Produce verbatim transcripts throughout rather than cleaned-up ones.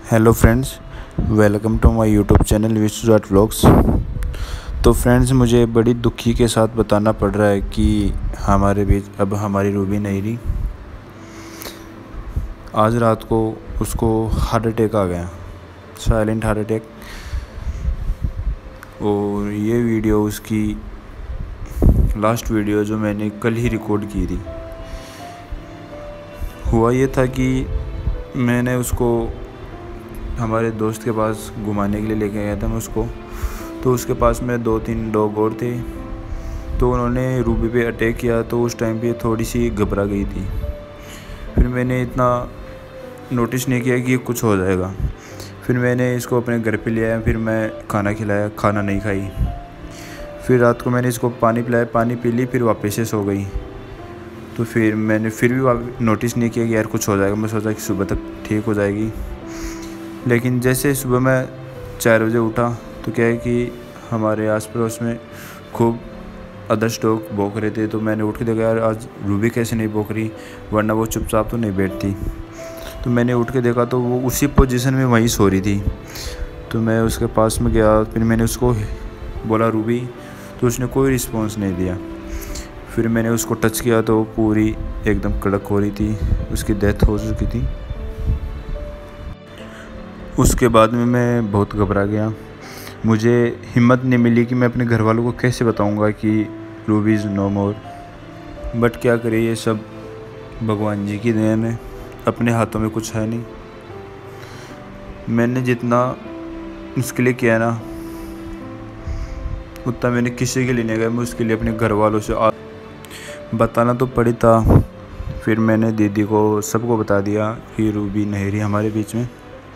Hello friends, welcome to my YouTube channel Vishwa dot vlogs. तो friends, मुझे बड़ी दुखी के साथ बताना पड़ रहा है कि हमारे बीच अब हमारी रूबी नहीं रही। आज रात को उसको हार्ट अटैक आ गया, साइलेंट हार्ट अटैक। और ये वीडियो उसकी लास्ट वीडियो जो मैंने कल ही रिकॉर्ड की थी। हुआ ये था कि मैंने उसको हमारे दोस्त के पास घुमाने के लिए लेके गया था मैं उसको। तो उसके पास में दो तीन डॉग और थे, तो उन्होंने रूबी पे अटैक किया। तो उस टाइम पे थोड़ी सी घबरा गई थी। फिर मैंने इतना नोटिस नहीं किया कि कुछ हो जाएगा। फिर मैंने इसको अपने घर पे ले आया, फिर मैं खाना खिलाया, खाना नहीं खाई। फिर रात को मैंने इसको पानी पिलाया, पानी पी ली, फिर वापस से सो गई। तो फिर मैंने फिर भी नोटिस नहीं किया कि यार कुछ हो जाएगा। मैं सोचा कि सुबह तक ठीक हो जाएगी। लेकिन जैसे सुबह मैं चार बजे उठा तो क्या है कि हमारे आस पड़ोस में खूब अदर्स डॉग भौंक रहे थे। तो मैंने उठ के देखा, यार आज रूबी कैसे नहीं भौंक रही, वरना वो चुपचाप तो नहीं बैठती। तो मैंने उठ के देखा तो वो उसी पोजीशन में वहीं सो रही थी। तो मैं उसके पास में गया, फिर मैंने उसको बोला रूबी, तो उसने कोई रिस्पॉन्स नहीं दिया। फिर मैंने उसको टच किया तो वो पूरी एकदम कड़क हो रही थी, उसकी डेथ हो चुकी थी। उसके बाद में मैं बहुत घबरा गया। मुझे हिम्मत नहीं मिली कि मैं अपने घर वालों को कैसे बताऊंगा कि Ruby is no more. But क्या करें, ये सब भगवान जी की देन है, अपने हाथों में कुछ है नहीं। मैंने जितना उसके लिए किया ना, उतना मैंने किसी के लिए नहीं किया। मैं उसके लिए अपने घर वालों से आ... बताना तो पड़ी था। फिर मैंने दीदी को, सबको बता दिया कि रूबी नहीं रही हमारे बीच में।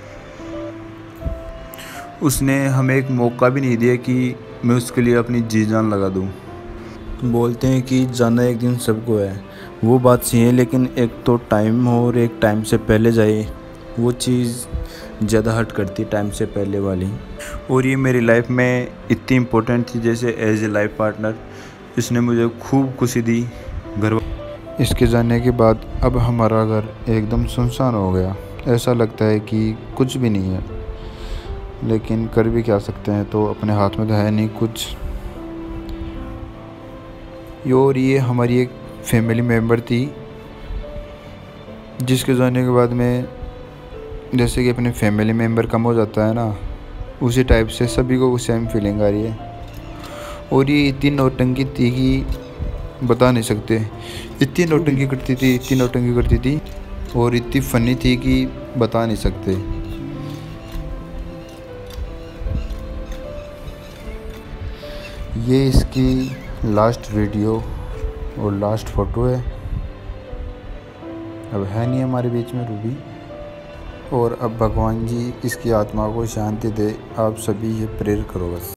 उसने हमें एक मौका भी नहीं दिया कि मैं उसके लिए अपनी जी जान लगा दूं। बोलते हैं कि जाना एक दिन सबको है, वो बात सही है, लेकिन एक तो टाइम हो और एक टाइम से पहले जाए, वो चीज़ ज़्यादा हर्ट करती है टाइम से पहले वाली। और ये मेरी लाइफ में इतनी इम्पोर्टेंट थी जैसे एज ए लाइफ पार्टनर। इसने मुझे खूब खुशी दी। घर इसके जाने के बाद अब हमारा घर एकदम सुनसान हो गया। ऐसा लगता है कि कुछ भी नहीं है, लेकिन कर भी क्या सकते हैं, तो अपने हाथ में तो है नहीं कुछ। और ये हमारी एक फैमिली मेम्बर थी, जिसके जाने के बाद में जैसे कि अपने फैमिली मेम्बर कम हो जाता है ना, उसी टाइप से सभी को सेम फीलिंग आ रही है। और ये इतनी नौटंकी थी कि बता नहीं सकते। इतनी नौटंकी करती थी, इतनी नौटंकी करती थी और इतनी फनी थी कि बता नहीं सकते। ये इसकी लास्ट वीडियो और लास्ट फ़ोटो है। अब है नहीं हमारे बीच में रूबी। और अब भगवान जी इसकी आत्मा को शांति दे, आप सभी ये प्रेयर करो बस।